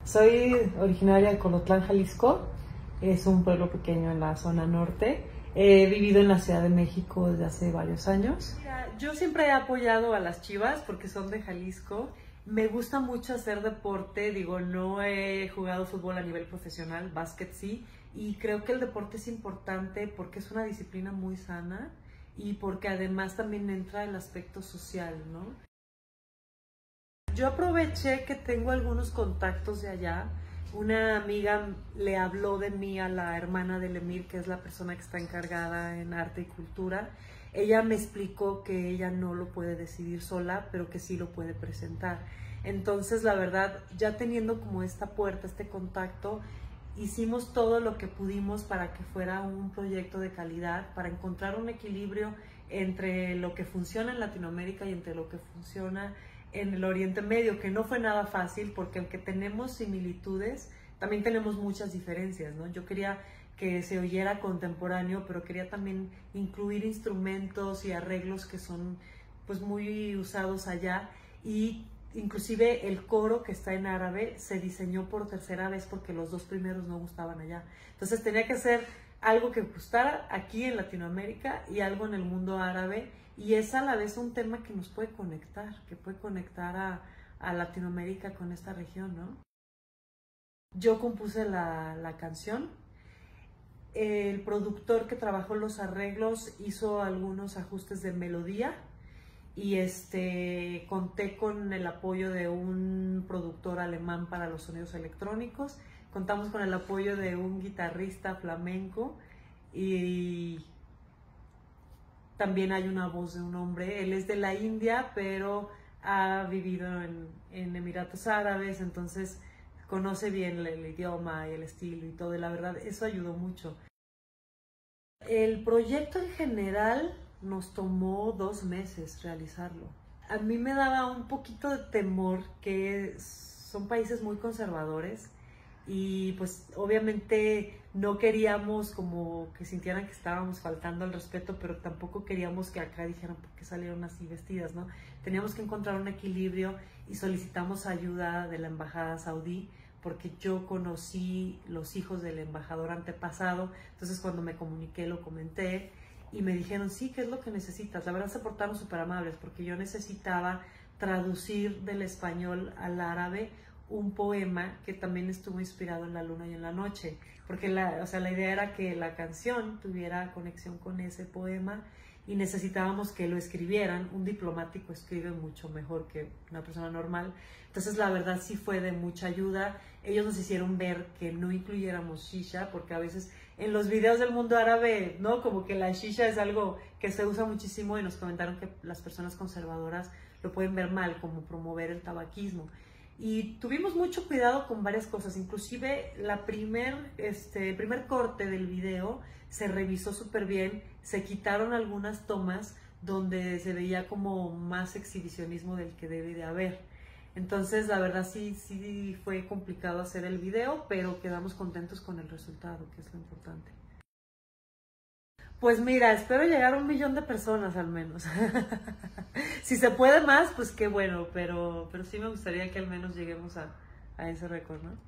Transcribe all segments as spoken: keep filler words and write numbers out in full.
Soy originaria de Colotlán, Jalisco. Es un pueblo pequeño en la zona norte. He vivido en la Ciudad de México desde hace varios años. Mira, yo siempre he apoyado a las Chivas porque son de Jalisco. Me gusta mucho hacer deporte. Digo, no he jugado fútbol a nivel profesional, básquet sí. Y creo que el deporte es importante porque es una disciplina muy sana y porque además también entra el aspecto social, ¿no? Yo aproveché que tengo algunos contactos de allá. Una amiga le habló de mí a la hermana del emir, que es la persona que está encargada en arte y cultura. Ella me explicó que ella no lo puede decidir sola, pero que sí lo puede presentar. Entonces, la verdad, ya teniendo como esta puerta, este contacto, hicimos todo lo que pudimos para que fuera un proyecto de calidad, para encontrar un equilibrio entre lo que funciona en Latinoamérica y entre lo que funciona en el Oriente Medio, que no fue nada fácil porque aunque tenemos similitudes, también tenemos muchas diferencias, ¿no? Yo quería que se oyera contemporáneo, pero quería también incluir instrumentos y arreglos que son pues muy usados allá, y inclusive el coro que está en árabe se diseñó por tercera vez porque los dos primeros no gustaban allá. Entonces tenía que ser algo que gustara aquí en Latinoamérica y algo en el mundo árabe, y es a la vez un tema que nos puede conectar, que puede conectar a, a Latinoamérica con esta región, ¿no? Yo compuse la, la canción. El productor que trabajó los arreglos hizo algunos ajustes de melodía y este, conté con el apoyo de un productor alemán para los sonidos electrónicos. Contamos con el apoyo de un guitarrista flamenco y también hay una voz de un hombre. Él es de la India, pero ha vivido en, en Emiratos Árabes, entonces conoce bien el, el idioma y el estilo y todo, y la verdad eso ayudó mucho. El proyecto en general nos tomó dos meses realizarlo. A mí me daba un poquito de temor, que son países muy conservadores y pues obviamente no queríamos como que sintieran que estábamos faltando al respeto, pero tampoco queríamos que acá dijeran por qué salieron así vestidas, ¿no? Teníamos que encontrar un equilibrio y solicitamos ayuda de la embajada saudí, porque yo conocí los hijos del embajador antepasado. Entonces cuando me comuniqué lo comenté y me dijeron, sí, ¿qué es lo que necesitas? La verdad se portaron súper amables porque yo necesitaba traducir del español al árabe un poema que también estuvo inspirado en la luna y en la noche, porque la, o sea, la idea era que la canción tuviera conexión con ese poema y necesitábamos que lo escribieran. Un diplomático escribe mucho mejor que una persona normal, entonces la verdad sí fue de mucha ayuda. Ellos nos hicieron ver que no incluyéramos shisha, porque a veces en los videos del mundo árabe, ¿no? Como que la shisha es algo que se usa muchísimo, y nos comentaron que las personas conservadoras lo pueden ver mal, como promover el tabaquismo. Y tuvimos mucho cuidado con varias cosas, inclusive la primer, este, el primer corte del video se revisó súper bien, se quitaron algunas tomas donde se veía como más exhibicionismo del que debe de haber. Entonces la verdad sí, sí fue complicado hacer el video, pero quedamos contentos con el resultado, que es lo importante. Pues mira, espero llegar a un millón de personas al menos. Si se puede más, pues qué bueno, pero, pero sí me gustaría que al menos lleguemos a, a ese récord, ¿no?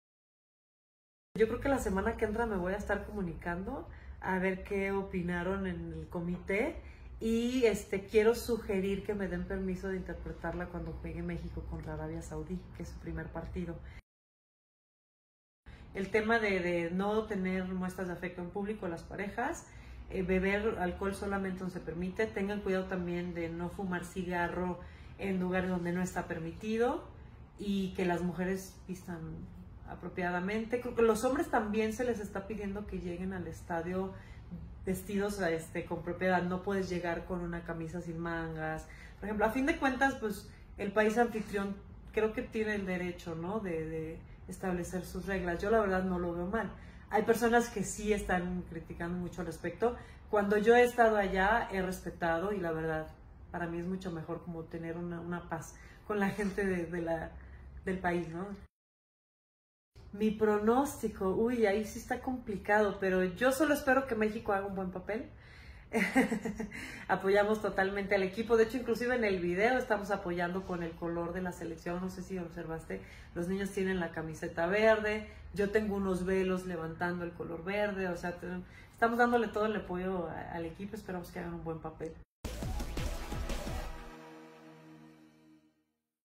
Yo creo que la semana que entra me voy a estar comunicando a ver qué opinaron en el comité, y este, quiero sugerir que me den permiso de interpretarla cuando juegue México contra Arabia Saudí, que es su primer partido. El tema de, de no tener muestras de afecto en público a las parejas, eh, beber alcohol solamente donde se permite, tengan cuidado también de no fumar cigarro en lugares donde no está permitido, y que las mujeres vistan apropiadamente. Creo que los hombres también se les está pidiendo que lleguen al estadio vestidos este, con propiedad. No puedes llegar con una camisa sin mangas, por ejemplo. A fin de cuentas, pues el país anfitrión creo que tiene el derecho, ¿no?, de, de establecer sus reglas. Yo la verdad no lo veo mal. Hay personas que sí están criticando mucho al respecto. Cuando yo he estado allá he respetado, y la verdad para mí es mucho mejor como tener una, una paz con la gente de, de la, del país, ¿no? Mi pronóstico, uy, ahí sí está complicado, pero yo solo espero que México haga un buen papel. Apoyamos totalmente al equipo. De hecho, inclusive en el video estamos apoyando con el color de la selección. No sé si observaste, los niños tienen la camiseta verde, yo tengo unos velos levantando el color verde. O sea, estamos dándole todo el apoyo al equipo. Esperamos que hagan un buen papel.